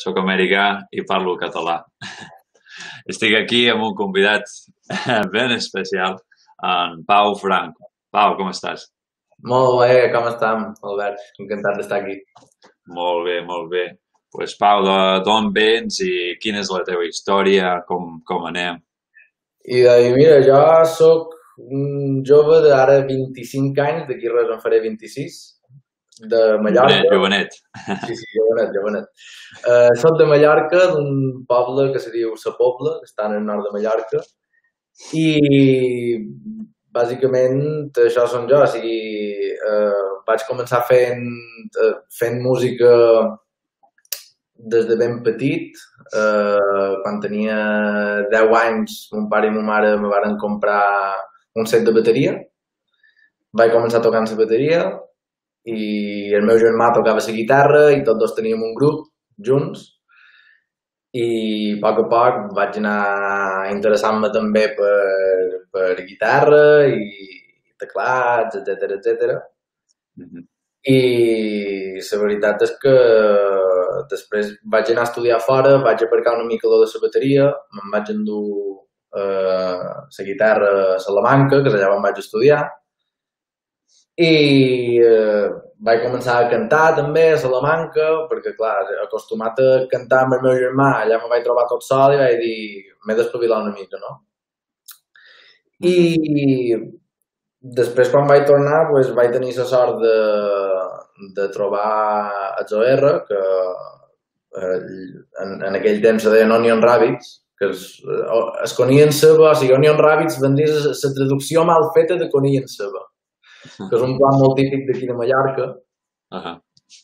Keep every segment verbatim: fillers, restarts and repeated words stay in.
soc americà i parlo català. Estic aquí amb un convidat ben especial, en Pau Franch. Pau, com estàs? Molt bé, com estem, Albert? Encantat d'estar aquí. Molt bé, molt bé. Pues, Pau, d'on vens i quina és la teva història, com, com anem? I doncs, mira, jo sóc un jove d'ara vint-i-cinc anys, d'aquí res en faré vint-i-sis, de Mallorca. Jovenet, jovenet. Sí, sí, jovenet, jovenet. Uh, soc de Mallorca, d'un poble que se diu Sa Pobla, que està al nord de Mallorca, i bàsicament això som jo, o sigui, uh, vaig començar fent, uh, fent música des de ben petit. Uh, quan tenia deu anys, mon pare i ma mare me varen comprar un set de bateria. Vaig començar tocant la bateria i el meu germà tocava la guitarra i tots dos teníem un grup junts. I a poc a poc vaig anar interessant-me també per, per guitarra i teclats, etcètera, etcètera. Mm-hmm. I la veritat és que després vaig anar a estudiar fora, vaig aparcar una mica lo de la bateria, me'n vaig endur eh, la guitarra a Salamanca, que és allà on vaig estudiar, i eh, vaig començar a cantar també a Salamanca, perquè clar, acostumat a cantar amb el meu germà, allà me vaig trobar tot sol i vaig dir, m'he d'espavilar una mica, no? I després, quan vaig tornar, pues, vaig tenir la sort de, de trobar a O R, que eh, en, en aquell temps se deien Onion Rabbits, que es, es conilla en ceba, o sigui, Onion Rabbits vendria la traducció mal feta de conilla en ceba, que és un plat molt típic d'aquí de Mallorca. Uh-huh.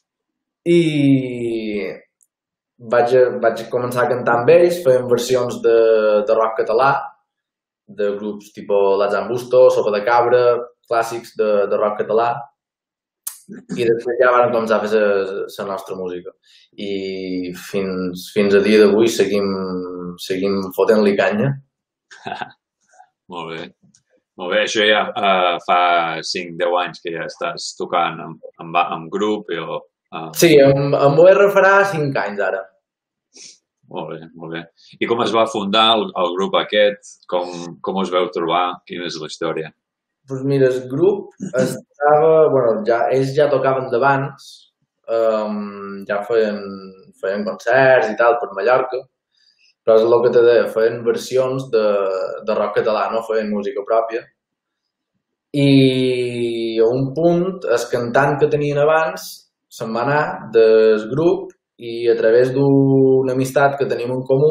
I vaig, vaig començar a cantar amb ells, fèiem versions de, de rock català, de grups tipus La Zambusto, Sopa de Cabra, clàssics de, de rock català, i després ja vam començar a fer la nostra música. I fins, fins a dia d'avui seguim, seguim fotent-li canya. Molt bé. Molt bé, això ja uh, fa cinc deu anys que ja estàs tocant amb, amb, amb grup. I, uh... Sí, amb, amb O R farà cinc anys ara. Molt bé, molt bé. I com es va fundar el, el grup aquest? Com, com us veu trobar? Quina és la història? Doncs pues mira, el grup estava... Bueno, ja, ells ja tocaven d'abans, um, ja feien, feien concerts i tal per Mallorca, però és el que te deia, feien versions de, de rock català, no feien música pròpia. I a un punt, el cantant que tenien abans se'n va anar del grup i a través d'una amistat que tenim en comú,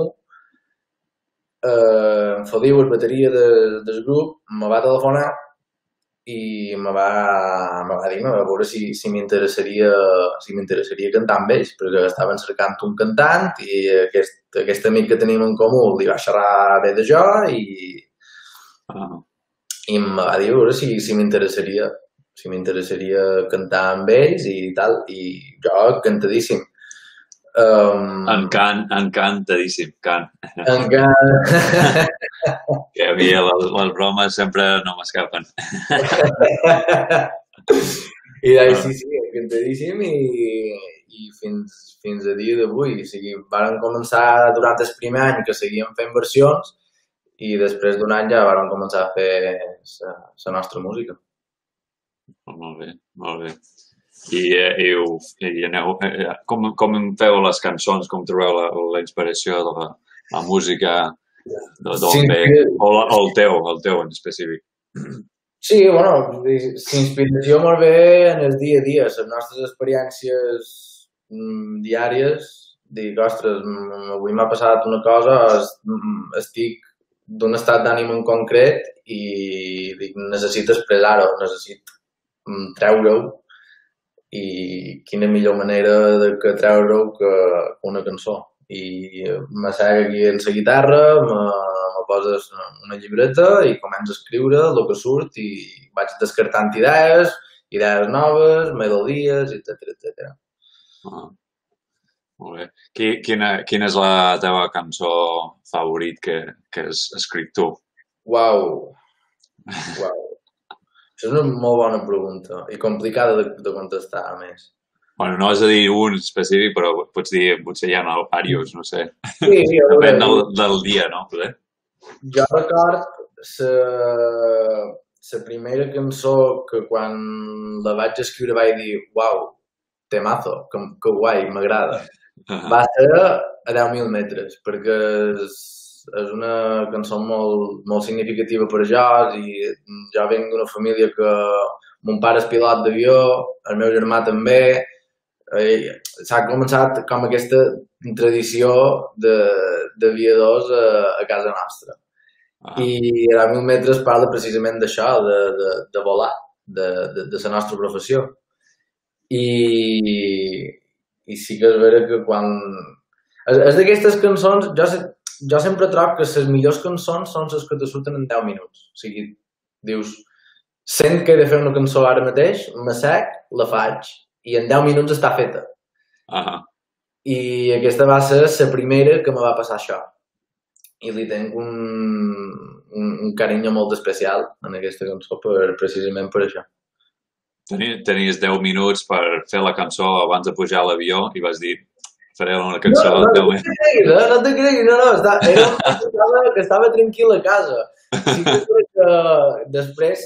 eh, en Feliu, el bateria de, del grup, me va telefonar i me va, me va dir, me va veure si, si m'interessaria si m'interessaria cantar amb ells, perquè estaven cercant un cantant i aquest, aquest amic que tenim en comú li va xerrar bé de jo i, uh-huh. i em va dir a veure si, si m'interessaria si m'interessaria cantar amb ells i tal, i jo encantadíssim. Um, encant, encantadíssim, cant. Encant. Que a mi les, les bromes sempre no m'escapen. I doncs sí, sí, encantadíssim i, i fins, fins a dia d'avui. O sigui, vàrem començar durant el primer any que seguíem fent versions i després d'un any ja vàrem començar a fer la nostra música. Molt bé, molt bé. I, i, i aneu, com, com feu les cançons, com trobeu la, la inspiració de la, la música d'on sí, ve, o, la, o el teu, el teu en específic? Sí, bueno, l'inspiració molt bé en el dia a dia, les nostres experiències mm, diàries, dic, ostres, avui m'ha passat una cosa, estic d'un estat d'ànim en concret i dic, necessito expressar-ho, necessito treure-ho. I quina millor manera de que treure-ho que una cançó. I m'assec aquí en la guitarra, me, me poses una llibreta i començo a escriure el que surt i vaig descartant idees, idees noves, melodies, etcètera, etcètera. Ah, molt bé. Quina, quina és la teva cançó favorit que, que has escrit tu? Uau! Uau! Això és una molt bona pregunta i complicada de, de contestar, a més. Bueno, no has de dir un específic, però pots dir, potser hi ha diversos, no sé. Sí, a veure, Depèn del, del dia, no? Poder? jo record la, la primera cançó que quan la vaig escriure vaig dir uau, temazo, que, que guai, m'agrada. Uh -huh. Va ser a deu mil metres, perquè és, és una cançó molt, molt significativa per jo i jo venc d'una família que mon pare és pilot d'avió, el meu germà també, s'ha començat com aquesta tradició d'aviadors a, a casa nostra. Ah. I a mil metres parla precisament d'això, de, de, de volar, de, de, de la nostra professió. I, i sí que és vera que quan... És, és d'aquestes cançons, jo, jo sempre trobo que les millors cançons són les que te surten en deu minuts. O sigui, dius, sent que he de fer una cançó ara mateix, m'assec, la faig, i en deu minuts està feta. Uh -huh. I aquesta va ser la primera que me va passar això. I li tenc un, un, un carinyo molt especial en aquesta cançó per, precisament per això. Tenies, tenies deu minuts per fer la cançó abans de pujar a l'avió i vas dir, faré una cançó no, no, de deu minuts. No, no te creguis, eh? no te creguis, no, no, està, era una que estava, que estava tranquil a casa. Sí que, que després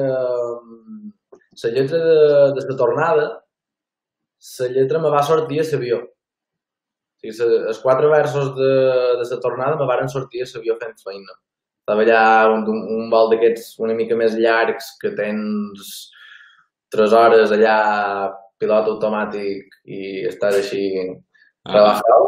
la lletra de, de la tornada, la lletra me va sortir a l'avió. O sigui, els quatre versos de, de la tornada me varen sortir a l'avió fent feina. Estava allà un, un vol d'aquests una mica més llargs que tens tres hores allà, pilot automàtic i estàs així relajat.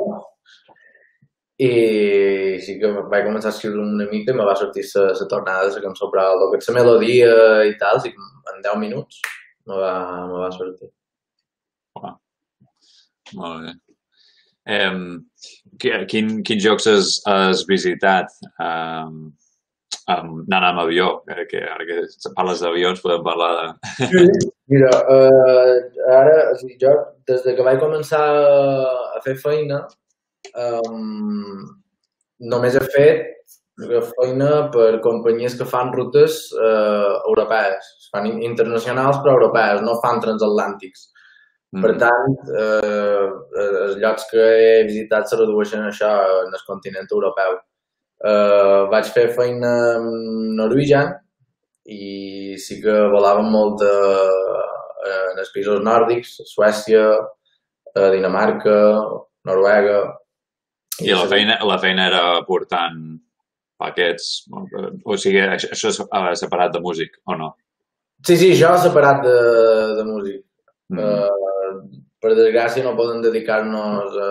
I sí que vaig començar a escriure una mica i me va sortir la, la tornada de la cançó, però el que és la melodia i tal, sí, en deu minuts me va, me va sortir. Wow. Molt bé. Um, quin, quins jocs has, has visitat um, um, anant amb avió? Que ara que parles d'avions podem parlar de... Sí, mira, uh, ara, o sigui, jo des de que vaig començar a fer feina um, només he fet feina per companyies que fan rutes uh, europees, fan internacionals però europees, no fan transatlàntics. Mm. Per tant, eh, els llocs que he visitat se redueixen a això en el continent europeu. Eh, vaig fer feina amb Norwegian i sí que volàvem molt de, en els països nòrdics, Suècia, eh, Dinamarca, Noruega. I la feina, la feina era portant paquets, o sigui, això és separat de músic, o no? Sí, sí, això és separat de, de músic. Mm. Uh, per desgràcia no poden dedicar-nos a,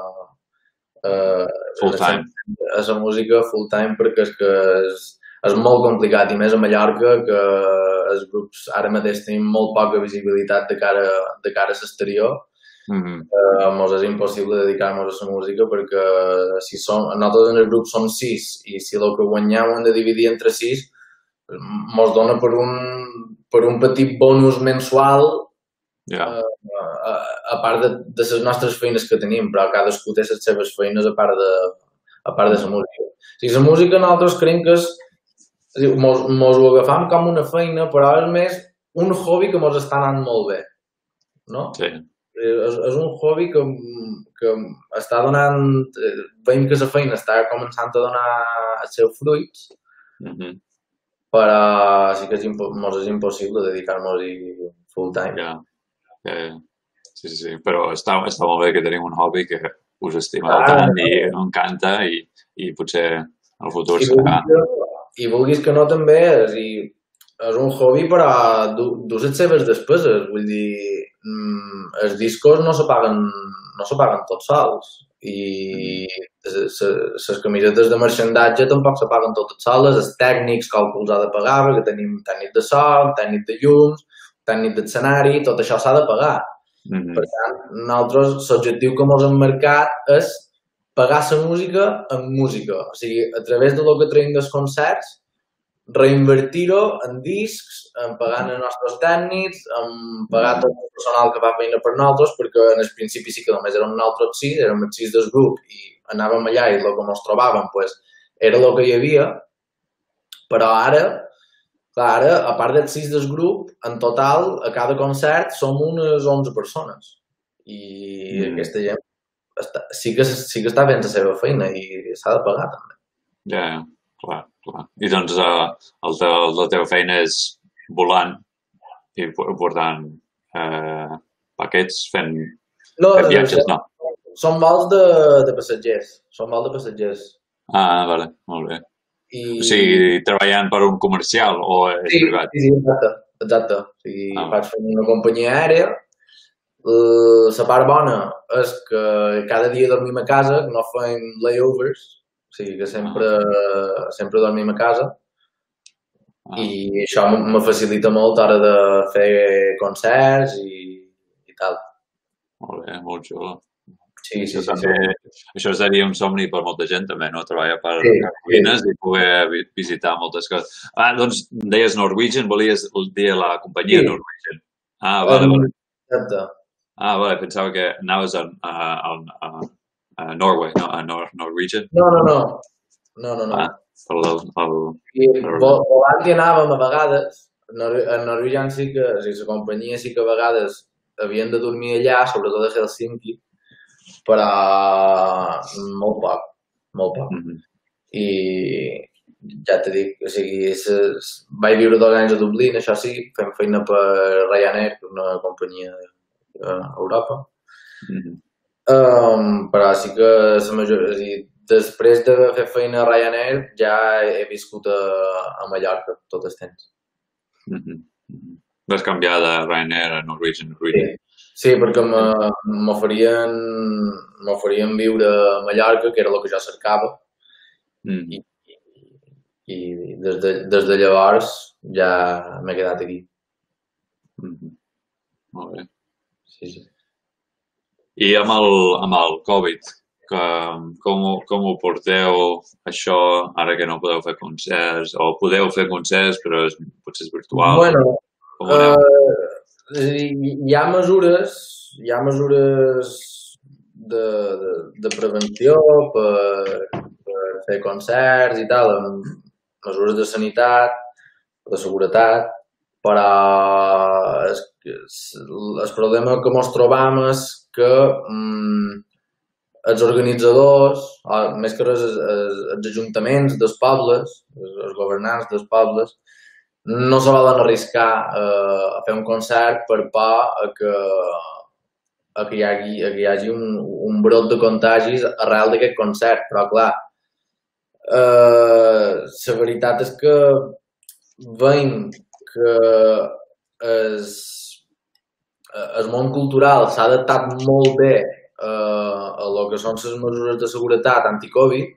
a, full time. a, a la música full time perquè és que és, és molt complicat i més a Mallorca que els grups ara mateix tenim molt poca visibilitat de cara, de cara a l'exterior. Mm-hmm. uh, mos és impossible dedicar-nos a la música perquè si som, nosaltres en el grup som sis i si el que guanyem ho hem de dividir entre sis mos dona per un, per un petit bonus mensual. Yeah. Uh, a, a part de, de les nostres feines que tenim, però cadascú té les seves feines a part de, a part de la música. O sigui, la música nosaltres creiem que és, mos, mos ho agafam com una feina, però és més un hobby que mos està anant molt bé, no? Sí. És, és un hobby que, que està donant, veiem que la feina està començant a donar els seus fruits, mm-hmm. però sí que és, mos és impossible dedicar-nos-hi full time. Yeah. Eh, sí, sí, sí, però està, està molt bé que tenim un hobby que us estima ah, tant no. i encanta i, i potser en el futur I serà... Vulguis, I vulguis que no també, és, dir, és un hobby però dus les seves despeses, vull dir, els discos no se paguen, no se paguen tots sols i les camisetes de marxandatge tampoc se paguen totes soles, els tècnics càlculs ha de pagar perquè tenim tècnic de so, tècnic de llums, tècnic d'escenari, tot això s'ha de pagar. Mm-hmm. Per tant, nosaltres, l'objectiu que ens hem marcat és pagar la música amb música. O sigui, a través de lo que traiem dels concerts, reinvertir-ho en discs, en pagant els nostres tècnics, en pagar tot el personal que fa feina per nosaltres, perquè en el principi sí que només érem nosaltres sis, érem els sis del grup i anàvem allà i el que ens trobàvem pues, era el que hi havia, però ara Clar, ara, a part dels sis del grup, en total, a cada concert som unes onze persones. I Mm. aquesta gent està, sí, que, sí que està fent la seva feina i s'ha de pagar també. Ja, yeah, clar, clar. I doncs uh, el te, la teva feina és volant i portant eh, paquets, fent, No, fent viatges, no? són vols de, de passatgers. Són vols de passatgers. Ah, vale, molt bé. I... O sigui, treballant per un comercial o és sí, privat? Sí, sí, exacte. exacte. O sigui, Ah. faig fer una companyia aèria. La part bona és que cada dia dormim a casa, que no fem layovers, o sigui que sempre, ah. sempre dormim a casa. Ah. I això me facilita molt a l'hora de fer concerts i, i tal. Molt bé, molt xulo. Sí, sí, això, sí, també, sí. això seria un somni per molta gent també, no? Treballar per sí, cabines sí. i poder visitar moltes coses. Ah, doncs deies Norwegian, volies dir la companyia sí. Norwegian. Ah, vale, vale. Exacte. Ah, vale, pensava que anaves a, a, a, a Norway, no? A Nor Norwegian. No, no, no. No, no, no. Ah, el, el, el, I volant hi anàvem a vegades. A Norwegian sí que, o sigui, la companyia sí que a vegades havien de dormir allà, sobretot a Helsinki, però molt poc, molt poc. Mm-hmm. I ja t'he dit, o sigui, ses, vaig viure dos anys a Dublín, això sí, fem feina per Ryanair, que és una companyia a Europa. Mm-hmm. um, però sí que la majoria, o sigui, després de fer feina a Ryanair ja he viscut a, a Mallorca tot el temps. Mm-hmm. Vas canviar de Ryanair a Norwegian, Norwegian. Sí. Sí, perquè m'oferien m'oferien viure a Mallorca, que era el que jo cercava, mm. i, i des, de, des de llavors ja m'he quedat aquí. Mm-hmm. Molt bé. Sí, sí. I amb el, amb el Covid, que, com, com ho porteu, això, ara que no podeu fer concerts, o podeu fer concerts, però és, potser és virtual? Bueno, uh, hi ha mesures, hi ha mesures de, de, de prevenció per, per fer concerts i tal, mesures de sanitat, de seguretat, però el, el problema que ens trobam és que mm, els organitzadors, més que res els, els ajuntaments dels pobles, els governants dels pobles, no se volen arriscar eh, a fer un concert per por a que, a que hi hagi, a que hi hagi un, un brot de contagis arrel d'aquest concert. Però, clar, eh, la veritat és que veiem que el, el món cultural s'ha adaptat molt bé eh, a el que són les mesures de seguretat anti-Covid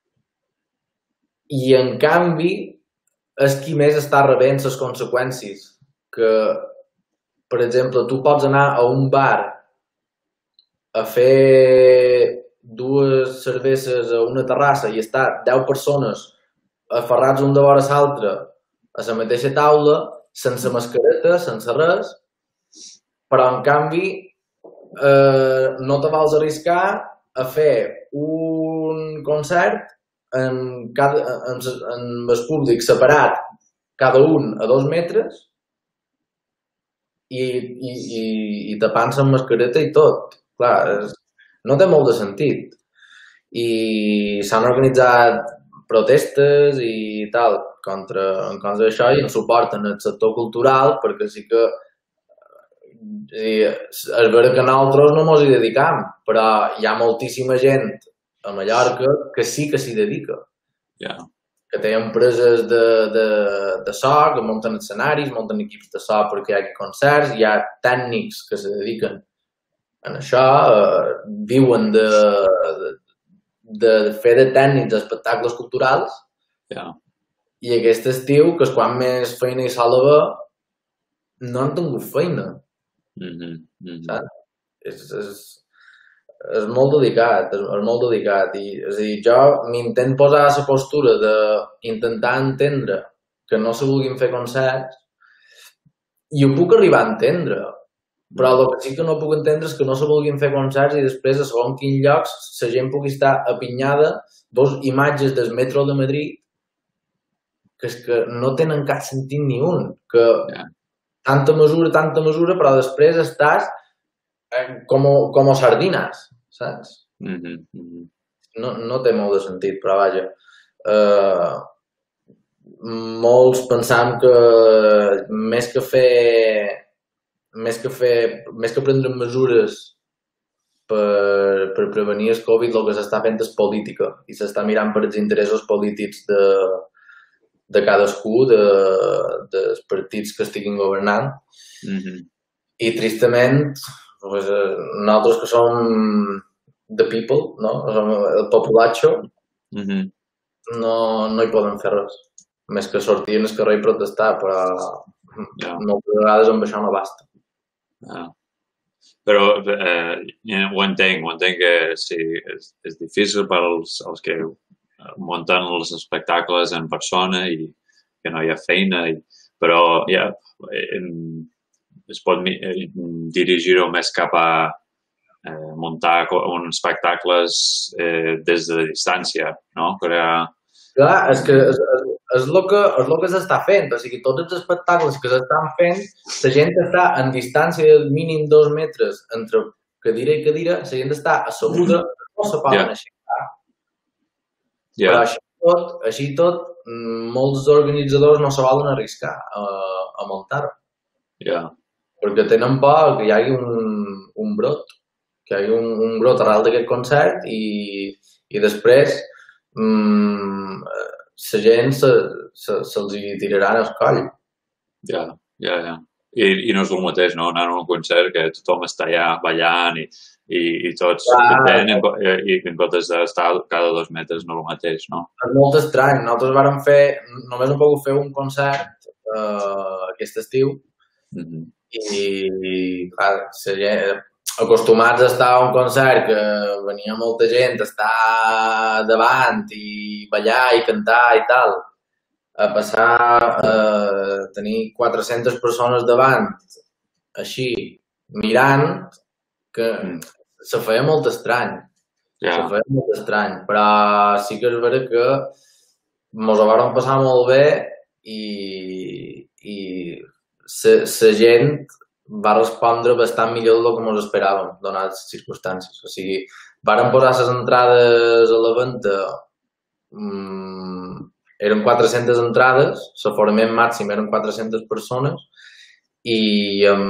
i, en canvi, és qui més està rebent les conseqüències. Que, per exemple, tu pots anar a un bar a fer dues cerveses a una terrassa i estar deu persones aferrats un de vora l'altre a la mateixa taula, sense mascareta, sense res, però, en canvi, eh, no te vols arriscar a fer un concert en, cada, en, en el públic separat, cada un a dos metres i, i, i, i tapant-se amb mascareta i tot. Clar, és, no té molt de sentit. I s'han organitzat protestes i tal contra, en contra d'això i en suport en el sector cultural, perquè sí que és vera que nosaltres no ens hi dedicam, però hi ha moltíssima gent a Mallorca que sí que s'hi dedica. Yeah. Que té empreses de, de, de so, que munten escenaris, munten equips de so perquè hi hagi concerts, hi ha tècnics que se dediquen a això, eh, viuen de, de, de fer de tècnics d'espectacles culturals. Yeah. I aquest estiu, que és quan més feina hi sol haver, no han tingut feina. Mm-hmm. Mm-hmm. Saps? És, és, és molt delicat, és, és molt delicat. I, és a dir, jo m'intent posar a la postura d'intentar entendre que no se vulguin fer concerts i ho puc arribar a entendre, però el que sí que no puc entendre és que no se vulguin fer concerts i després a segons quins llocs la gent pugui estar apinyada, dos imatges del metro de Madrid que és que no tenen cap sentit ni un, que yeah. tanta mesura, tanta mesura, però després estàs com, com sardines, saps? Mm -hmm. No, no té molt de sentit, però vaja. Uh, molts pensam que més que fer més que fer més que prendre mesures per, per prevenir el Covid, el que s'està fent és política i s'està mirant per els interessos polítics de, de cadascú, de, dels partits que estiguin governant. Mm -hmm. I tristament pues, nosaltres que som the people, no? El populatxo, mm -hmm. no, no hi podem fer res. Més que sortir en el carrer i protestar, però yeah. moltes vegades amb això no basta. Yeah. Però eh, ho entenc, ho entenc que sí, és, és difícil per als, als que munten els espectacles en persona i que no hi ha feina, i, però ja en, es pot dirigir-ho més cap a eh, muntar uns espectacles eh, des de distància, no? Crear... Clar, és que és, és, és el que, és el que s'està fent, o sigui, tots els espectacles que s'estan fent, la gent està en distància del mínim dos metres entre cadira i cadira, la gent està asseguda, no se poden yeah. aixecar. Yeah. Però així tot, així tot, molts organitzadors no se volen arriscar a, a muntar-ho. Yeah. Perquè tenen por que hi hagi un, un brot, que hi hagi un, un brot arrel d'aquest concert i, i després mmm, la gent se'ls se, se, se tirarà al coll. Ja, ja, ja. I, i no és el mateix, no? Anar a un concert que tothom està allà ballant i, i, i tots content i, i en comptes d'estar cada dos metres no el mateix, no? És molt estrany. Nosaltres vàrem fer, només hem pogut fer un concert uh, aquest estiu mm -hmm. i, clar, la gent, acostumats a estar a un concert que venia molta gent a estar davant i ballar i cantar i tal, a passar a tenir quatre-centes persones davant, així, mirant, que mm. se feia molt estrany. Yeah. Se feia molt estrany, però sí que és vera que mos ho vam passar molt bé i, i la gent va respondre bastant millor del que ens esperàvem, donades les circumstàncies. O sigui, varen posar les entrades a la venda, mmm, eren quatre-centes entrades, l'aforament màxim eren quatre-centes persones i en,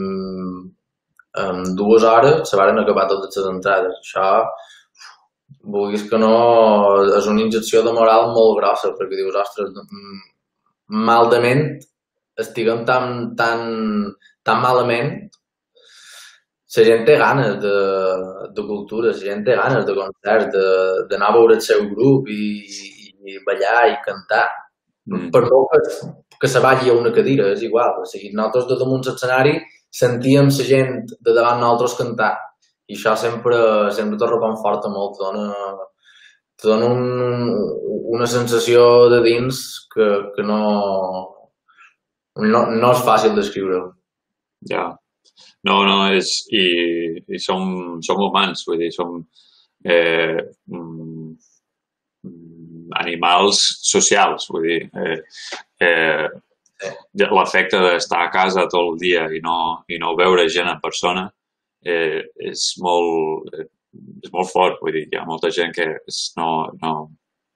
en dues hores se varen acabar totes les entrades. Això, vulguis que no, és una injecció de moral molt grossa, perquè dius, ostres, maldament estiguem tan, tan, tan malament. La gent té ganes de, de cultura, la gent té ganes de concerts, d'anar a veure el seu grup i, i ballar i cantar. Mm. Per molt que, que se vagi a una cadira, és igual. O sigui, nosaltres de damunt l'escenari sentíem la gent de davant nosaltres cantar. I això sempre, sempre te reconforta molt, dona, te dona un, una sensació de dins que, que no... No, no és fàcil d'escriure. Ja. No, no, és... I, i som, som humans, vull dir, som eh, mm, animals socials, vull dir. Eh, eh, l'efecte d'estar a casa tot el dia i no, i no veure gent en persona eh, és molt... Eh, és molt fort, vull dir, hi ha molta gent que és, no... no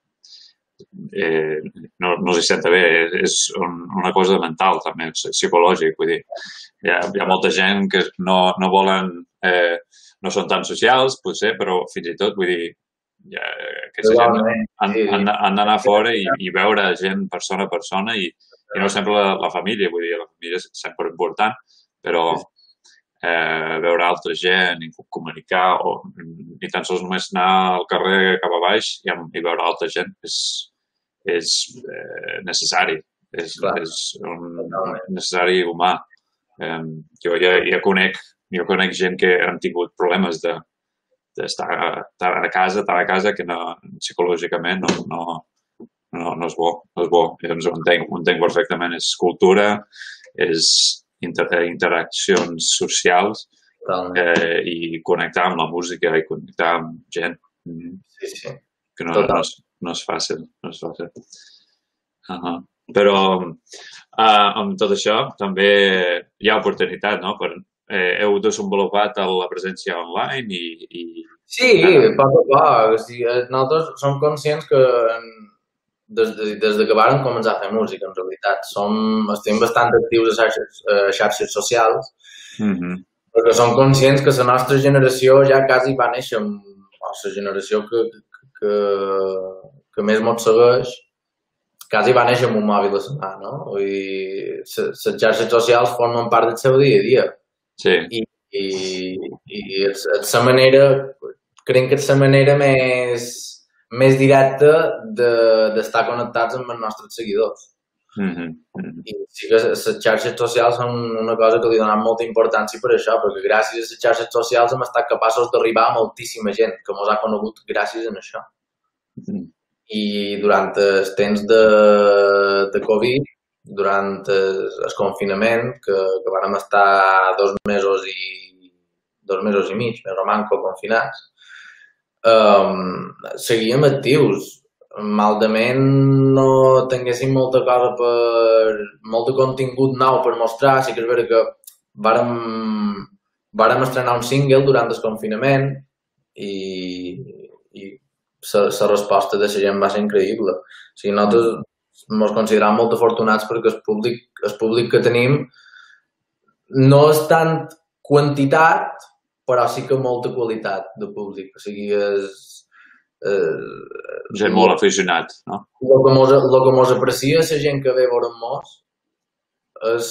Eh, no, no s'hi senta bé, és un, una cosa mental també, psicològic, vull dir, hi ha, hi ha molta gent que no, no volen, eh, no són tan socials, potser, però fins i tot, vull dir, ja, aquesta gent han, han, han d'anar fora i, i veure gent persona a persona i, i no sempre la, la família, vull dir, la família és sempre important, però eh, veure altra gent i comunicar o ni tan sols només anar al carrer cap a baix i, i veure altra gent és és eh, necessari, és, és un necessari humà. Eh, jo ja, ja conec, jo conec gent que han tingut problemes de d'estar a casa, estar a casa que no, psicològicament no, no, no, no és bo, no és bo. Llavors ho entenc, ho entenc perfectament. És cultura, és inter, interaccions socials eh, i connectar amb la música i connectar amb gent. Sí, sí. Que no, no, és, no és fàcil, no és fàcil. Uh -huh. Però uh, amb tot això també hi ha oportunitat, no?, per eh, heu desenvolupat la presència online i... i... Sí, a poc a poc. O sigui, nosaltres som conscients que des de, des de que vàrem començar a fer música, en realitat, som, estem bastant actius a xarxes, a xarxes socials, mm -hmm. perquè som conscients que la nostra generació ja quasi va néixer amb la generació que, que, que més mos segueix, quasi va néixer amb un mòbil a la mà, no? Vull dir, les xarxes socials formen part del seu dia a dia. Sí. I, i, i és, és la manera, crec que és la manera més, més directa d'estar de, connectats amb els nostres seguidors. Mm -hmm. I sí que les xarxes socials són una cosa que li donem molta importància per això, perquè gràcies a les xarxes socials hem estat capaços d'arribar a moltíssima gent que ens ha conegut gràcies a això. Mm -hmm. I durant els temps de, de Covid, durant el confinament, que, que vam estar dos mesos i dos mesos i mig, més o manco, confinats, um, seguíem actius. Malament no tinguéssim molta cosa per... molt de contingut nou per mostrar. Sí que és veritat que vàrem, vàrem estrenar un single durant el confinament i, i la resposta de la gent va ser increïble. O sigui, nosaltres ens considerem molt afortunats perquè el públic, el públic que tenim no és tant quantitat, però sí que molta qualitat de públic. O sigui, és... Uh, gent molt aficionat, no? El que mos aprecia la gent que ve a veure'm-mos és,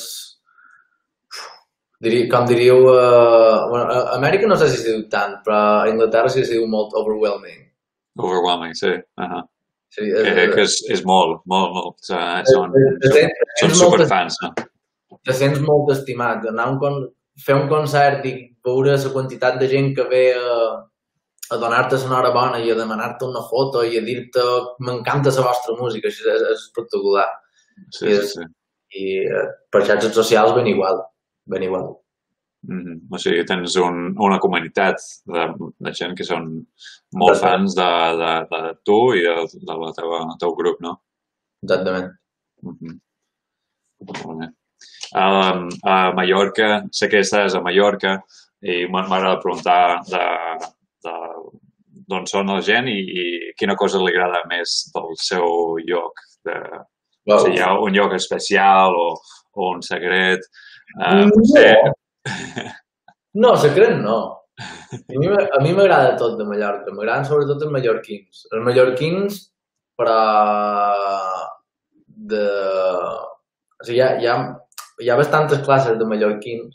diria, com diríeu, uh, bueno, a Amèrica no sé si es diu tant, però a Inglaterra sí es diu molt overwhelming. Overwhelming, sí. Uh -huh. Sí, és, que, que és, és molt, molt, molt. Uh, són són, són superfans, no? Te sents molt estimat. Anar un con, fer un concert i veure la quantitat de gent que ve a a donar-te l'enhorabona i a demanar-te una foto i a dir-te m'encanta la vostra música, això és, és espectacular. Sí, I, sí, sí. I per xarxes socials ben igual, ben igual. Mm -hmm. O sigui, tens un, una comunitat de, de gent que són molt de fans de, de, de tu i de, de la teva, el teu grup, no? Exactament. Mm -hmm. Molt bé. A, a Mallorca, sé que estàs a Mallorca i m'agrada preguntar de d'on són la gent i, i quina cosa li agrada més del seu lloc. De, wow. Si hi ha un lloc especial o, o un secret. Uh, no, sé... no, secret no. A mi m'agrada tot de Mallorca. M'agraden sobretot els mallorquins. Els mallorquins, però de... O sigui, hi ha, hi ha, hi ha bastantes classes de mallorquins.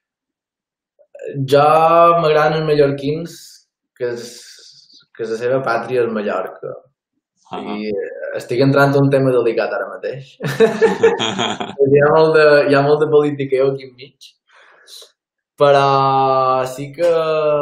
Jo m'agraden els mallorquins que és, que és la seva pàtria és Mallorca. Uh -huh. I estic entrant en un tema delicat ara mateix. hi, ha molt de, hi ha molt de politiqueo aquí enmig. Però sí que...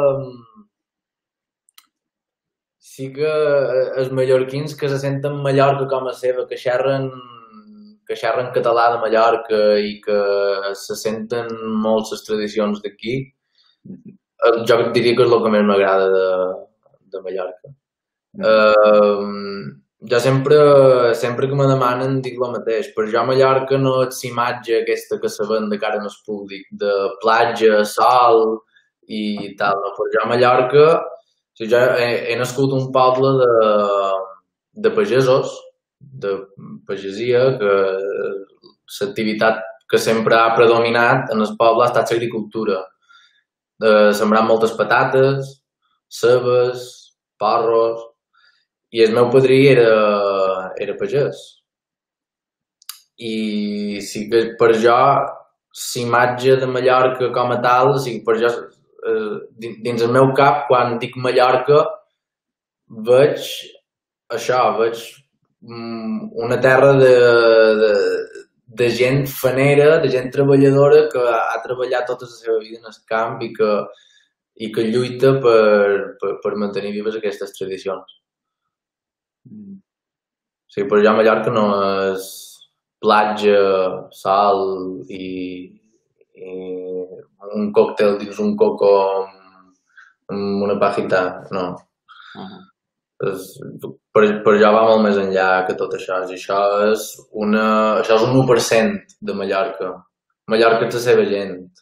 Sí que els mallorquins que se senten Mallorca com a seva, que xerren, que xerren català de Mallorca i que se senten molt les tradicions d'aquí, jo diria que és el que més m'agrada de, de Mallorca. Mm. Uh, jo sempre, sempre que me demanen dic el mateix. Per jo Mallorca no és l'imatge aquesta que se ven de cara al públic, de platja, sol i tal. No? Per jo Mallorca, o sigui, jo he, he nascut un poble de, de pagesos, de pagesia, que l'activitat que sempre ha predominat en el poble ha estat l'agricultura. De sembrar moltes patates, cebes, porros, i el meu padrí era, era pagès. I sí que per jo l'imatge de Mallorca com a tal, o sigui, per jo, eh, dins el meu cap, quan dic Mallorca, veig això, veig una terra de, de, de gent fanera, de gent treballadora que ha treballat tota la seva vida en el camp i que, i que lluita per, per, per mantenir vives aquestes tradicions. Mm. Sí, per jo Mallorca no és platja, sol i, i un còctel dins un coco amb, amb una pajita, no. Uh-huh. És, per, per jo va molt més enllà que tot això. I això és una, això és un u per cent de Mallorca. Mallorca és la seva gent.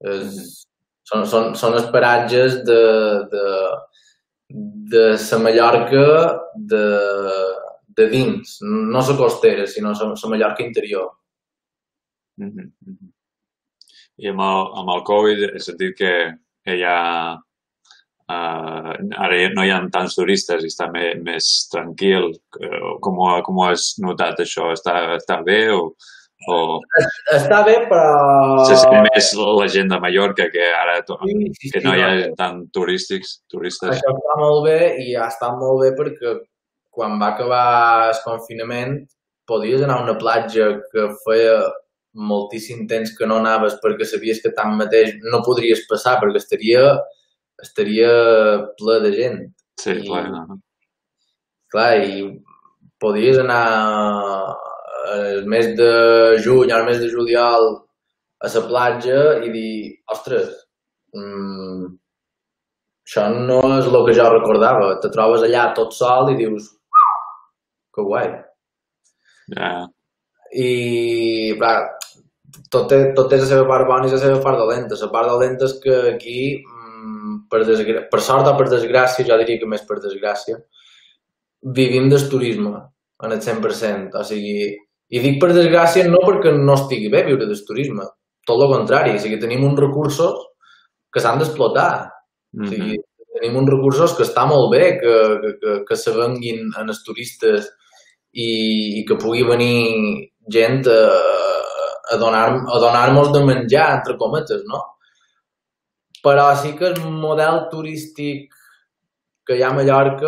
És, són, són, són els paratges de, de, de la Mallorca de, de dins, no la costera, sinó la Mallorca interior. Mm -hmm. I amb el, amb el Covid he sentit que, que hi ha uh, ara no hi ha tants turistes i està més, més tranquil. Com, com ho has notat això? Està, està bé o, o... Està bé, però... Se sent més la gent de Mallorca que ara sí, sí, que sí, no hi ha no. tant turístics, turistes. Això està molt bé i ha estat molt bé perquè quan va acabar el confinament podies anar a una platja que feia moltíssim temps que no anaves perquè sabies que tanmateix no podries passar perquè estaria, estaria ple de gent. Sí, I, clar. No? Clar, i podies anar al mes de juny, al mes de juliol a la platja i dir, ostres, mmm, això no és el que jo recordava. Te trobes allà tot sol i dius, que guai. Yeah. I, clar, tot, té, tot té la seva part bona i la seva part dolenta. La part dolenta és que aquí, per, desgra... per sort o per desgràcia, jo diria que més per desgràcia, vivim del turisme en el cent per cent. O sigui, i dic per desgràcia no perquè no estigui bé viure del turisme, tot el contrari. O sigui, tenim uns recursos que s'han d'explotar. Mm-hmm. O sigui, tenim uns recursos que està molt bé que, que, que, que se venguin en els turistes i, i que pugui venir gent a, a donar-nos a donar de menjar, entre cometes, no? Però sí que el model turístic que hi ha a Mallorca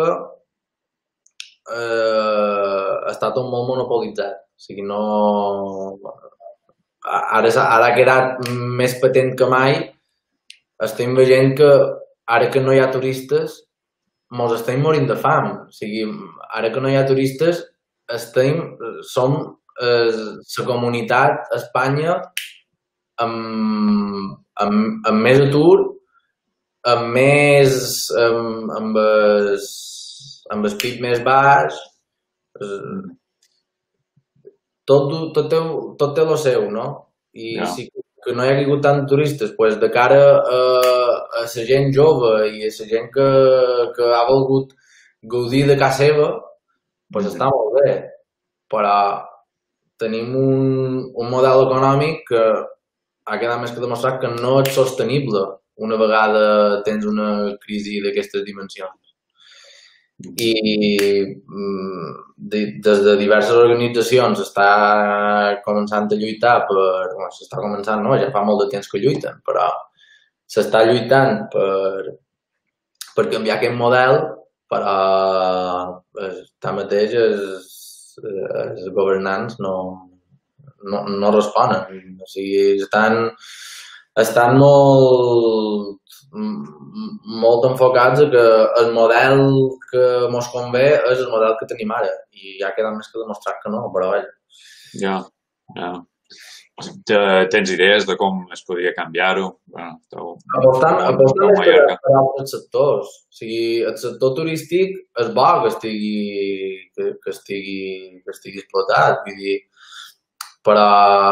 eh, està tot molt monopolitzat. O sigui, no... Ara, ara ha quedat més patent que mai. Estem veient que ara que no hi ha turistes mos estem morint de fam. O sigui, ara que no hi ha turistes estem, som la comunitat a Espanya amb, amb, amb més atur, amb més amb, amb, el, amb el P I B més baix, tot, tot, té, tot té el seu, no? I yeah. Si que no hi ha hagut tant turistes, pues de cara a, a la gent jove i a la gent que, que ha volgut gaudir de casa seva, pues mm-hmm. està molt bé, però tenim un, un model econòmic que ha quedat més que demostrat que no és sostenible una vegada tens una crisi d'aquestes dimensions. I de, des de diverses organitzacions està començant a lluitar per... Bueno, s'està començant, no? Ja fa molt de temps que lluiten, però s'està lluitant per, per canviar aquest model, però tanmateix els, els governants no, no, no responen. O sigui, estan, estan molt... molt enfocats a que el model que mos convé és el model que tenim ara i ja queda més que demostrat que no, però vaja. Ja, ja. Tens idees de com es podria canviar-ho? Bueno, apostant apostant per, per altres sectors. O sigui, el sector turístic és bo que estigui, que, que estigui, que estigui explotat, vull dir, però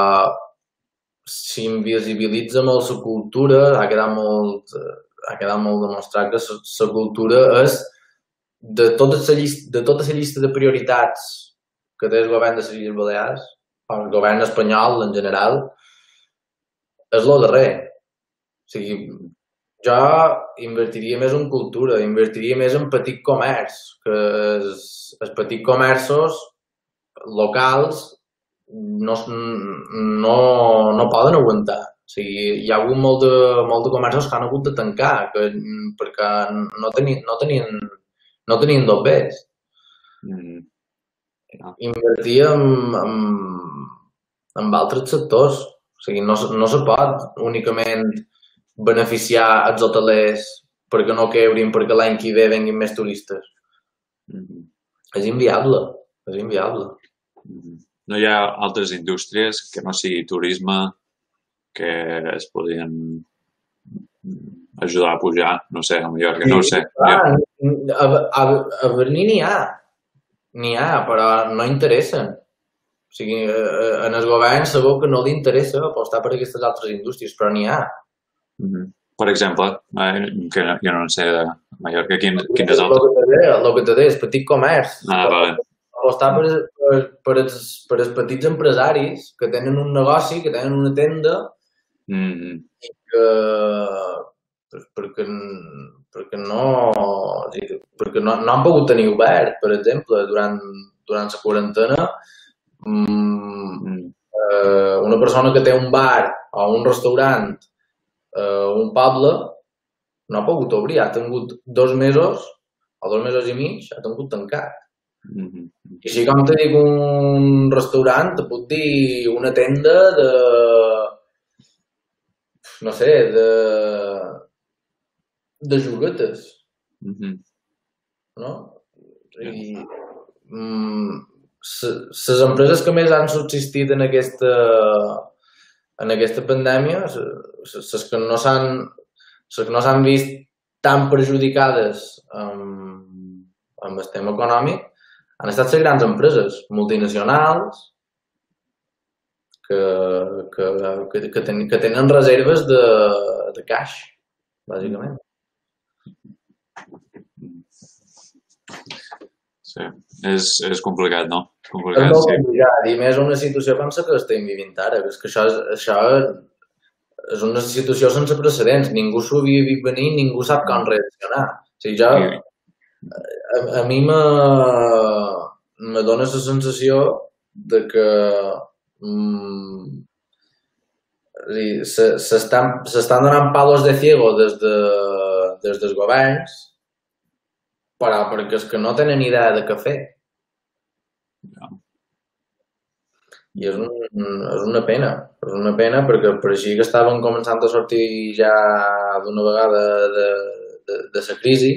si invisibilitza molt la cultura, ha quedat molt, ha quedat molt demostrat que la cultura és de tota la llista, de tota la llista de prioritats que té el govern de les Illes Balears, o el govern espanyol en general, és el darrer. O sigui, jo invertiria més en cultura, invertiria més en petit comerç, que els, els petits comerços locals no, no, no poden aguantar. O sigui, hi ha hagut molt de, molt de comerços que han hagut de tancar que, perquè no tenien, no tenien, no tenien dobbers. Mm. No. Invertir en, en, en altres sectors. O sigui, no, no se pot únicament beneficiar els hotelers perquè no quebrin, perquè l'any que ve venguin més turistes. Mm. És inviable. És inviable. Mm. No hi ha altres indústries que no sigui turisme que es podrien ajudar a pujar? No sé, a Mallorca, no ho sé. Ah, a, a, a Berlín n'hi ha. N'hi ha, però no interessen. O sigui, en el govern segur que no li interessa apostar per aquestes altres indústries, però n'hi ha. Mm-hmm. Per exemple, eh, que no, jo no sé de Mallorca, quin, quines El altres? que te deia, el que te deia, és petit comerç. Ah, vale. Apostar per, per, per, els, per els petits empresaris que tenen un negoci, que tenen una tenda Mm-hmm. i que perquè, perquè no perquè no, no han pogut tenir obert, per exemple, durant, durant la quarantena. Mm, eh, una persona que té un bar o un restaurant eh, un poble no ha pogut obrir, ha tingut dos mesos o dos mesos i mig, ha tingut tancat. Mm-hmm. I si com te dic un restaurant, te puc dir una tenda de no sé, de de juguetes. Mm-hmm. No? I mm, les empreses que més han subsistit en aquesta en aquesta pandèmia, les que no s'han les que no s'han vist tan perjudicades amb, amb el tema econòmic han estat les grans empreses multinacionals que, que, que, que, ten, que tenen reserves de, de caix, bàsicament. Sí, és, és complicat, no? Complicat, és molt sí. complicat, i més una situació com la que estem vivint ara, que és que això, això és una situació sense precedents, ningú s'ho havia vist venir, ningú sap com reaccionar. O sigui, jo, a, a mi me, me dona la sensació de que mm, s'estan donant palos de ciego des, de, des dels governs, però perquè és que no tenen idea de què fer. I és, un, és una pena, és una pena perquè per així que estaven començant a sortir ja d'una vegada de, de, de la crisi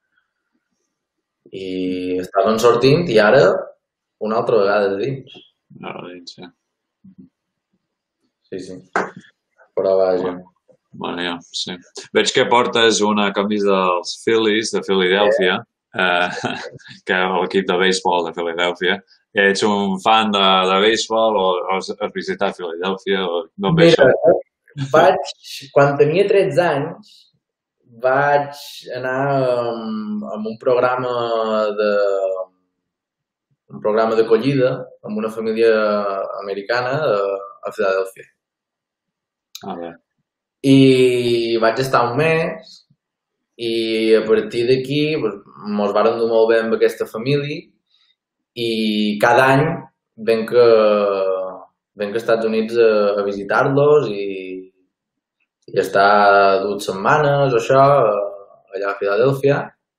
i estaven sortint i ara una altra vegada de dins. No, dins, sí. Sí, sí. Però vaja. Bueno, ja, sí. Veig que portes una camisa dels Phillies, de Filadèlfia, eh, que és l'equip de béisbol de Filadèlfia. Ets un fan de, de béisbol o has, has visitat Filadèlfia? O no Mira, vaig, quan tenia tretze anys, vaig anar amb, amb un programa de un programa d'acollida amb una família americana a Filadèlfia. Ah, bé. I vaig estar un mes i a partir d'aquí ens vàrem dur molt bé amb aquesta família i cada any venc a, venc als Estats Units a, a visitar-los i, i estar dues setmanes o això allà a Filadèlfia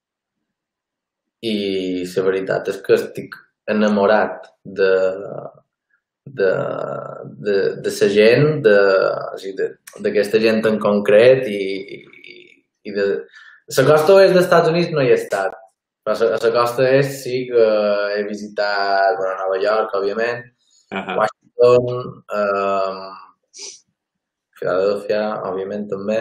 i la veritat és que estic enamorat de de, de, de la gent, d'aquesta gent en concret i, i, i de... La costa oest dels Estats Units no hi he estat, però a la costa est sí que he visitat bueno, Nova York, òbviament, uh-huh. Washington, eh, Filadèlfia, òbviament també,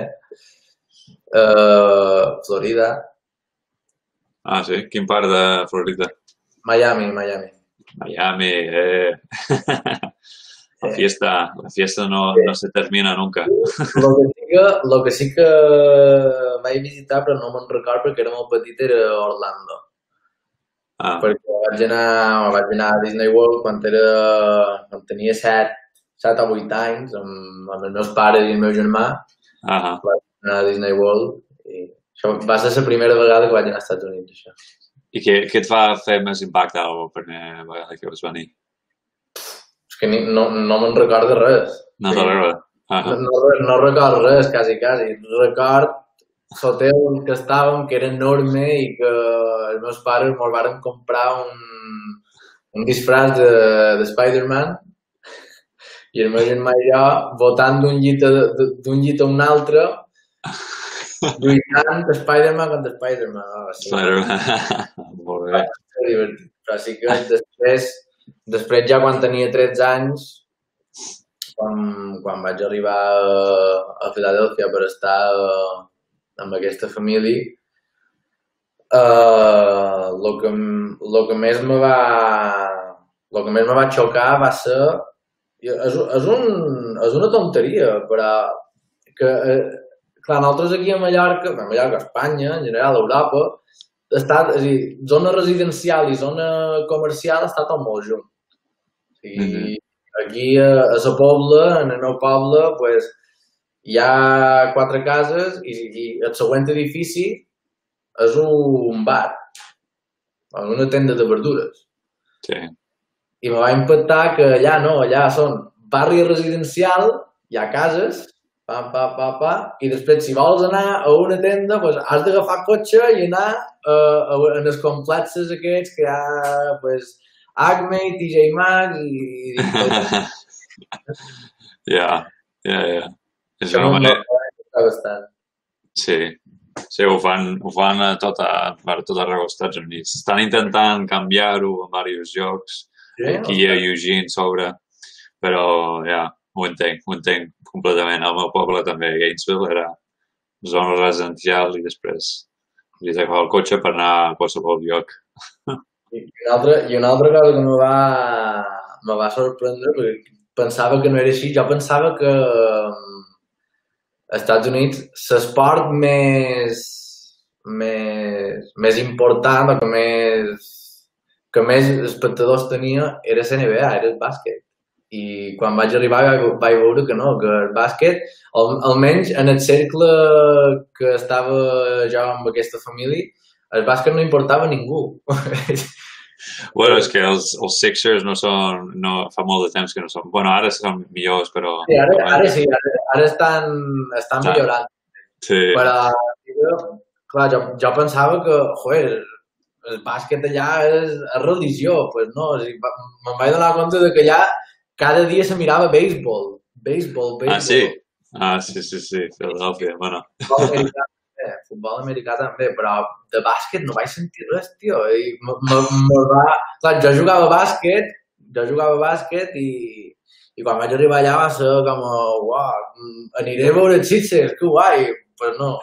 eh, Florida. Ah, sí? Quin part de Florida? Miami, Miami. Miami, eh. La fiesta, la fiesta no, no se termina nunca. Lo que sí que, lo que, sí que vaig visitar, però no me'n record perquè era molt petit, era Orlando. Ah. Perquè vaig anar, vaig anar a Disney World quan, era, quan tenia set, set o vuit anys, amb, amb els meus pares i el meu germà. Uh-huh. Vaig anar a Disney World i això va ser la primera vegada que vaig anar als Estats Units, això. I què, què et va fer més impacte a la primera vegada que vas venir? És que ni, no, no me'n recordo res. No te'n recordes? Uh-huh. No, no, no recordo res, quasi, quasi. Record l'hotel on que estàvem, que era enorme i que els meus pares ens van comprar un, un disfraç de, de Spider-Man i el meu germà i jo votant d'un llit, a, d'un llit a un altre lluitant Spider-Man contra Spider-Man. Oh, sí. Spider-Man. Molt bé. Va divertit. Però sí que després, després ja quan tenia tretze anys, quan, quan vaig arribar a, a Filadèlfia per estar uh, amb aquesta família, uh, lo que, lo que més me va lo que més me va xocar va ser és, és, un, és una tonteria, però que, clar, nosaltres aquí a Mallorca, a Mallorca, a Espanya, en general, a Europa, està, és a dir, zona residencial i zona comercial està tot molt junt. I mm -hmm. aquí a, a la Pobla, en el meu poble, pues, hi ha quatre cases i, i el següent edifici és un bar, una tenda de verdures. Sí. I me va impactar que allà no, allà són barri residencial, hi ha cases, pa, pa, pa, pa, i després si vols anar a una tenda pues, has d'agafar cotxe i anar uh, a, en els complexes aquests que hi ha pues, Acme, T J Maxx i... Ja, ja, ja. És una manera... Sí, sí, ho fan, ho fan a tot, a, a tot arreu als Estats Units. Estan intentant canviar-ho en diversos llocs. Sí, aquí a Eugene sobre, però ja, ho entenc, ho entenc completament. El meu poble també, Gainesville, era zona residencial i després li agafava el cotxe per anar a qualsevol lloc. I una altra, i una altra cosa que me va, me va sorprendre, perquè pensava que no era així, jo pensava que als Estats Units l'esport més, més, més important o que més, que més espectadors tenia era la N B A, era el bàsquet. I quan vaig arribar vaig veure que no, que el bàsquet, al, almenys en el cercle que estava jo amb aquesta família, el bàsquet no importava a ningú. Bueno, és que els, els Sixers no són, no, fa molt de temps que no són, bueno, ara són millors, però... Sí, ara, ara sí, ara, ara estan, estan ah, millorant. Sí. Però, clar, jo, jo pensava que, joder, el bàsquet allà és, és religió, pues no, o sigui, me'n vaig donar compte de que allà cada dia se mirava béisbol, béisbol, béisbol. Ah, sí? Ah, sí, sí, sí, Filadèlfia, bueno. Futbol americà també, futbol americà també, però de bàsquet no vaig sentir res, tio. I m -m -m va... Clar, jo jugava a bàsquet, jo jugava a bàsquet i, i quan vaig arribar allà va ser com, uau, aniré a veure els Sixers, que guai, pues no.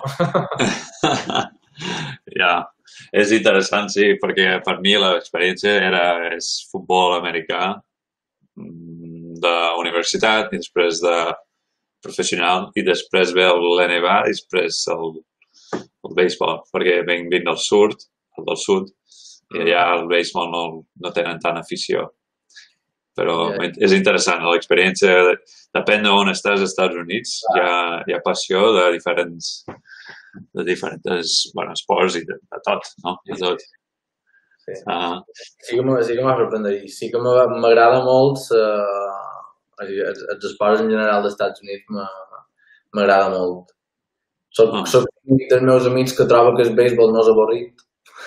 Ja, és interessant, sí, perquè per mi l'experiència era és futbol americà de universitat i després de professional i després ve l'N B A i després el, el béisbol, perquè vinc, vinc del sud, el del sud, i allà el béisbol no, no tenen tant afició. Però yeah. És interessant, l'experiència, depèn d'on estàs als Estats Units, hi ha, hi ha passió de diferents, de diferents bueno, esports i de, de tot, no? De tot. Sí, uh, sí que m'ha sí sorprendrit. Sí que m'agrada molt uh, els, els esports en general dels Estats Units m'agrada molt. Soc, uh. soc un dels meus amics que troba que el béisbol no és avorrit.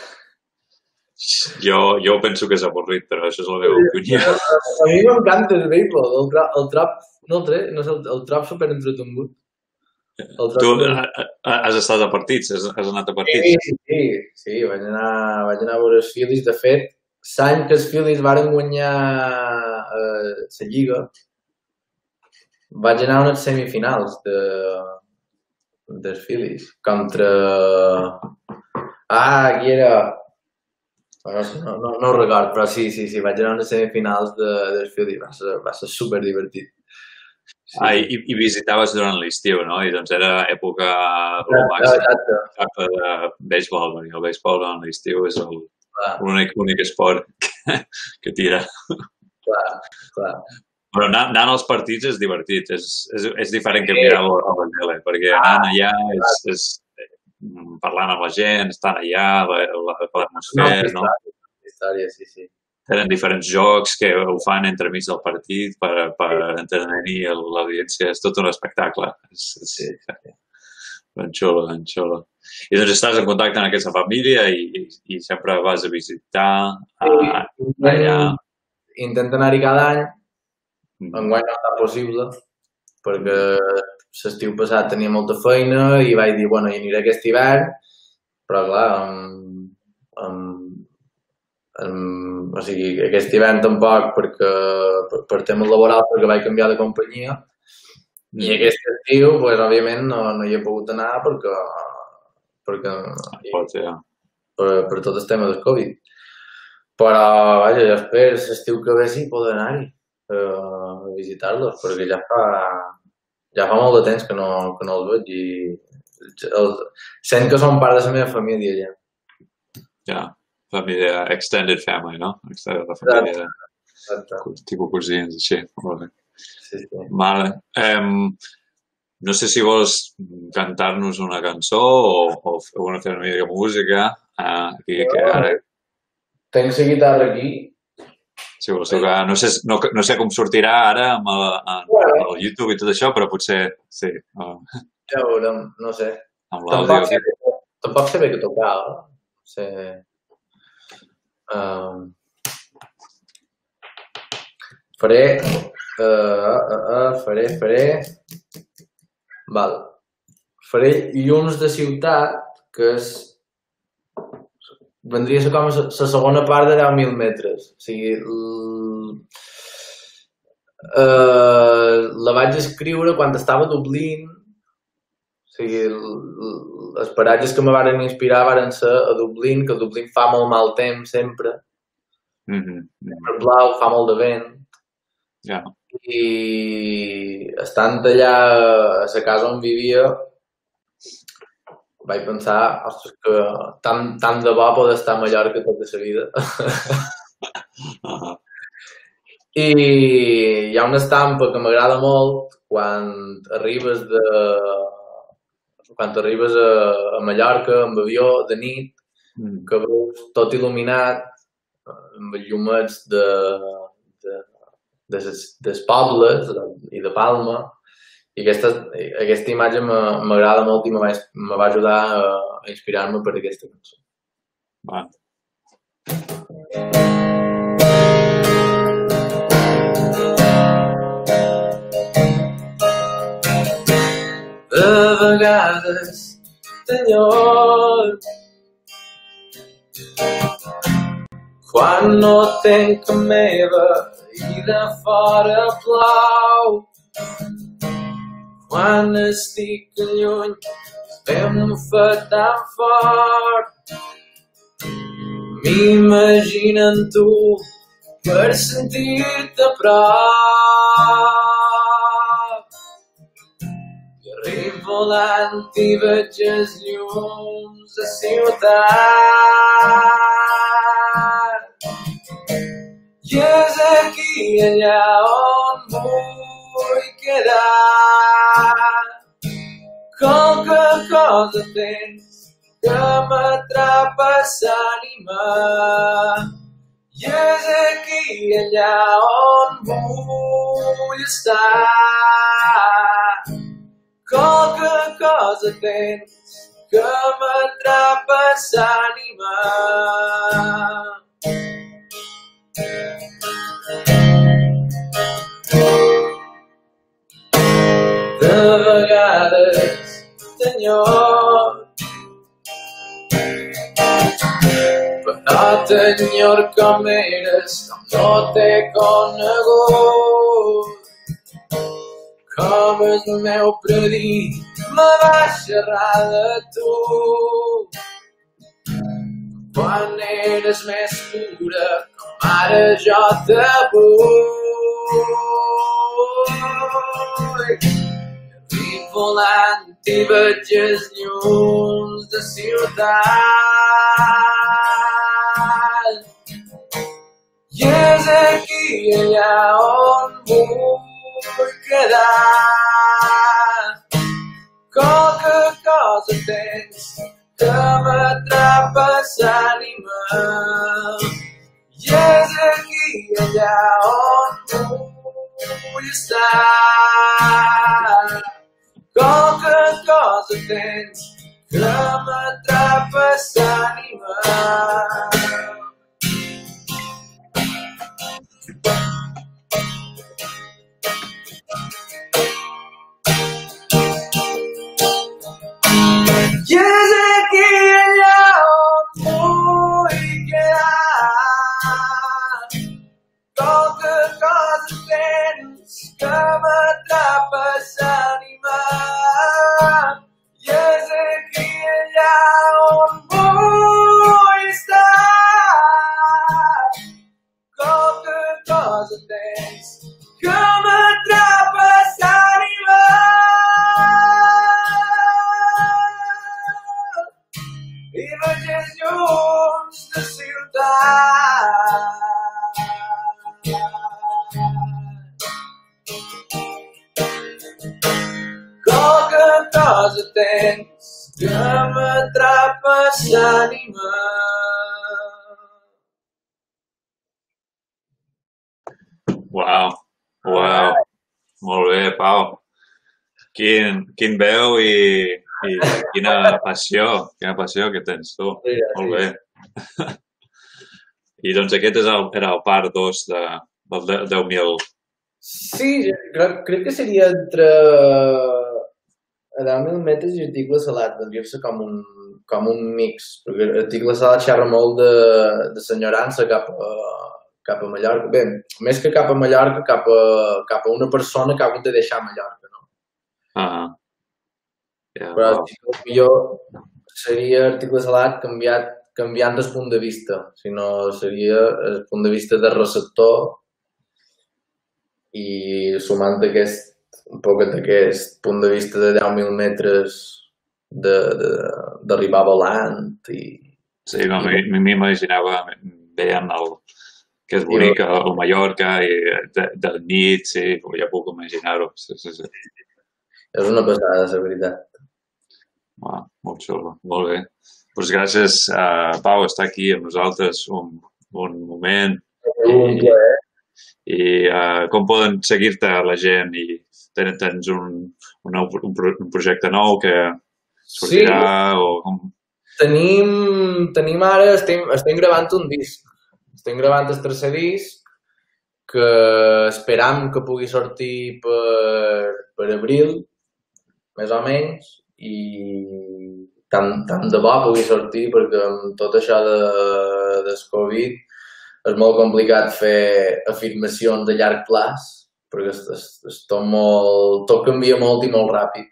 Jo, jo penso que és avorrit, però això és la meva opinió. A mi m'encanta el béisbol, el, tra el trap, no el, no el, el trap super entretengut. Tu has estat a partits? Has, has anat a partits? Sí, sí, sí, sí vaig, anar, vaig anar a veure els Phillies. De fet, l'any que els Phillies varen guanyar eh, la Lliga, vaig anar a unes semifinals de, dels Phillies contra... Ah, qui era? No, no, no, no ho record, però sí, sí, sí, vaig anar a unes semifinals de, dels Phillies. Va ser, va ser super divertit. Sí. Ah, i, i visitaves durant l'estiu, no? I doncs era època del màxim de béisbol, perquè el béisbol durant l'estiu és l'únic esport que, que tira. Clar, clar. Però anant, anant als partits és divertit, és, és, és diferent que mirar-ho a la tele, perquè anant allà és, és parlant amb la gent, estan allà, l'atmosfera, no? Història, sí, sí. Tenen diferents jocs que ho fan entremig del partit per, per entretenir l'audiència. És tot un espectacle. És, és, sí. Ben xulo, ben xulo. I doncs estàs en contacte amb aquesta família i, i, i sempre vas a visitar a, allà. Intento anar-hi cada any. Mm. Enguany no està possible perquè l'estiu passat tenia molta feina i vaig dir, bueno, hi aniré aquest hivern, però clar, amb, amb Um, o sigui, aquest hivern tampoc perquè per, per temes laborals perquè vaig canviar de companyia i aquest estiu, pues, òbviament no, no hi he pogut anar perquè perquè Pot ser, ja. per, per tot el tema del Covid, però vaja, jo espero l'estiu que ve sí poder anar-hi uh, a visitar-los perquè ja fa ja fa molt de temps que no, que no els veig i, sent que són part de la meva família ja. Ja, família, extended family, no? La família, tipus cosins, així. Molt bé. Sí, sí. Vale. Um, no sé si vols cantar-nos una cançó o, o fer una mica de música. Uh, que, que ara... Tenc la guitarra aquí. Si vols tocar, no sé, no, no sé com sortirà ara amb el, amb el YouTube i tot això, però potser sí. Uh, ja veurem, no sé. Amb l'àudio. Tampoc sé bé que tocar, no sé. Uh, faré, uh, uh, uh, faré, faré, val, faré Llums de ciutat, que és, vendria a ser com la segona part de deu mil metres, o sigui, uh, la vaig escriure quan estava a Dublín, o sigui, els paratges que me van inspirar van ser a Dublín, que a Dublín fa molt mal temps sempre, mm-hmm. sempre blau, fa molt de vent, yeah. I estant allà a la casa on vivia vaig pensar, ostres, que tant, tant de bo poder estar a Mallorca tota la vida. uh-huh. I hi ha una estampa que m'agrada molt quan arribes de quan arribes a, a Mallorca amb avió de nit, mm. que veus tot il·luminat amb els llumets de, de, de ses, dels pobles i de Palma, i aquesta, aquesta imatge m'agrada molt i me va, me va ajudar a, a inspirar-me per aquesta cançó. Va. De vegades t'enyor quan no tenc cap meva i de fora plou, quan estic lluny fem-me fa tan fort, m'imaginen tu per sentir-te a prop. Arribo volant i veig els llums de ciutat. I és aquí allà on vull quedar. Qualque cosa tens que m'atrapa l'ànima. I és aquí allà on vull estar. Qualque cosa tens que m'atrapa l'ànima. De vegades t'enyor, però t'enyor com eres, com no t'he conegut. Com el meu predit me va xerrar de tu. Quan eres més pura, com ara jo te vull. Arrib volant i veig els llums de ciutat. I és aquí allà on vull quedar. Qualque cosa tens que m'atrapa l'ànima. I és aquí allà on vull estar. Qualque cosa tens que m'atrapa l'ànima. I és aquí allà on vull quedar. Qualque cosa tens que m'atrapa l'ànima. I és aquí allà on vull estar. Qualque cosa tens que m'atrapa l'ànima. cosa tens que m'atrapa l'ànima. Uau, uau, molt bé, Pau. Quin, quin veu i, i quina passió, quina passió que tens tu. Sí, sí. Molt bé. I doncs aquest és el, era el part dos de, del deu mil. Sí, crec, crec que seria entre a deu mil metres i article salat, devia ser com un, com un mix, perquè article salat xerra molt de, de senyorança cap a, cap a Mallorca. Bé, més que cap a Mallorca, cap a, cap a una persona que ha hagut de deixar Mallorca, no? Ah, yeah, però wow. si no, millor seria article salat canviat, canviant el punt de vista, si no seria el punt de vista del receptor i sumant aquest un poc d'aquest punt de vista de deu mil metres d'arribar volant i... Sí, no, m'imaginava veient el que és bonic a Mallorca i de, de nit, sí, ja puc imaginar-ho. Sí, sí, sí. És una passada, la veritat. Wow, molt xulo, molt bé. Doncs pues gràcies, uh, Pau, estar aquí amb nosaltres un, un moment. Un plaer. I uh, com poden seguir-te la gent? I tens, tens un, un, nou, un, un projecte nou que sortirà? Sí. O com... Tenim, tenim ara, estem, estem gravant un disc. Estem gravant el tercer disc que esperam que pugui sortir per, per abril, més o menys, i tant, tant de bo pugui sortir perquè amb tot això de, del Covid és molt complicat fer afirmacions a llarg plaç perquè és, és, és tot, molt, tot canvia molt i molt ràpid.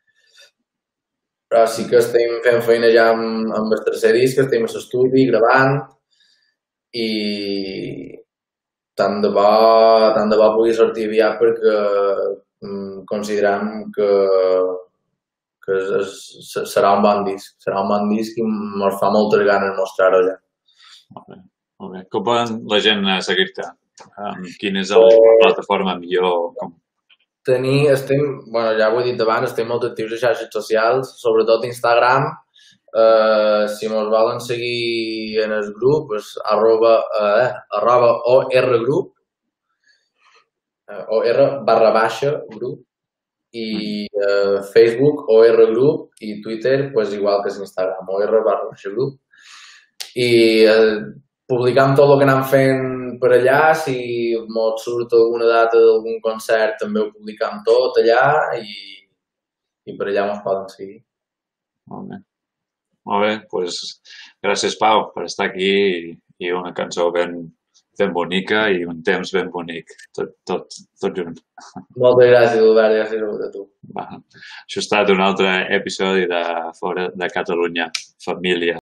Però sí que estem fent feina ja amb, amb el tercer disc, estem a l'estudi gravant i tant de bo, tant de bo pugui sortir aviat perquè mm, considerem que, que és, és, serà un bon disc, serà un bon disc i ens fa moltes ganes mostrar-ho ja. Molt bé, molt bé. Com poden la gent seguir-te? Um, quina és el, la plataforma millor? Com... Tenir, estem, bueno, ja ho he dit abans, estem molt actius a xarxes socials, sobretot Instagram. Uh, si ens volen seguir en el grup, és arroba, uh, arroba orgrup, uh, or barra baixa grup, i uh, Facebook orgrup i Twitter, pues, igual que és Instagram, or barra baixa grup. I uh, publicam tot el que anem fent per allà, si ens surt alguna data d'algun concert també ho publicam tot allà i, i per allà ens poden seguir. Molt bé. Molt bé, doncs gràcies, Pau, per estar aquí i, i una cançó ben, ben bonica i un temps ben bonic, tot, tot, tot junt. Moltes gràcies, Albert, gràcies a tu. Va. Això ha estat un altre episodi de Fora de Catalunya, família.